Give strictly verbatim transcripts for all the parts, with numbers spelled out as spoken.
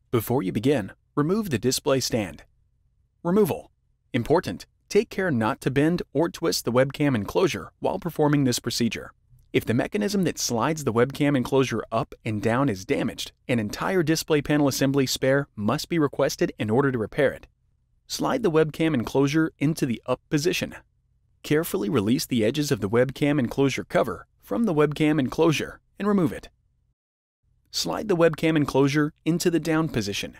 Before you begin, remove the display stand. Removal. Important: take care not to bend or twist the webcam enclosure while performing this procedure. If the mechanism that slides the webcam enclosure up and down is damaged, an entire display panel assembly spare must be requested in order to repair it. Slide the webcam enclosure into the up position. Carefully release the edges of the webcam enclosure cover from the webcam enclosure and remove it. Slide the webcam enclosure into the down position.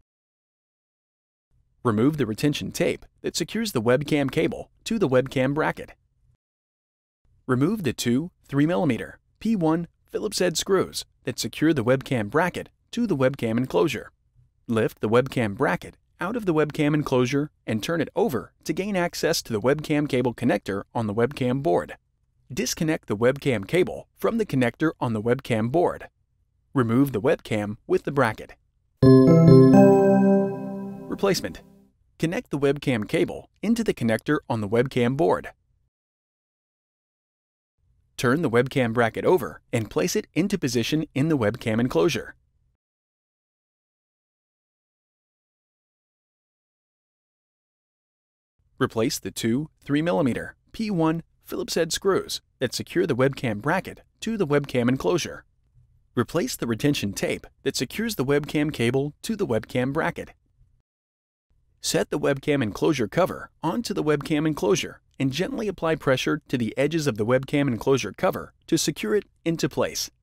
Remove the retention tape that secures the webcam cable to the webcam bracket. Remove the two three millimeter P one Phillips head screws that secure the webcam bracket to the webcam enclosure. Lift the webcam bracket out of the webcam enclosure and turn it over to gain access to the webcam cable connector on the webcam board. Disconnect the webcam cable from the connector on the webcam board. Remove the webcam with the bracket. Replacement. Connect the webcam cable into the connector on the webcam board. Turn the webcam bracket over and place it into position in the webcam enclosure. Replace the two three millimeter P one Phillips head screws that secure the webcam bracket to the webcam enclosure. Replace the retention tape that secures the webcam cable to the webcam bracket. Set the webcam enclosure cover onto the webcam enclosure and gently apply pressure to the edges of the webcam enclosure cover to secure it into place.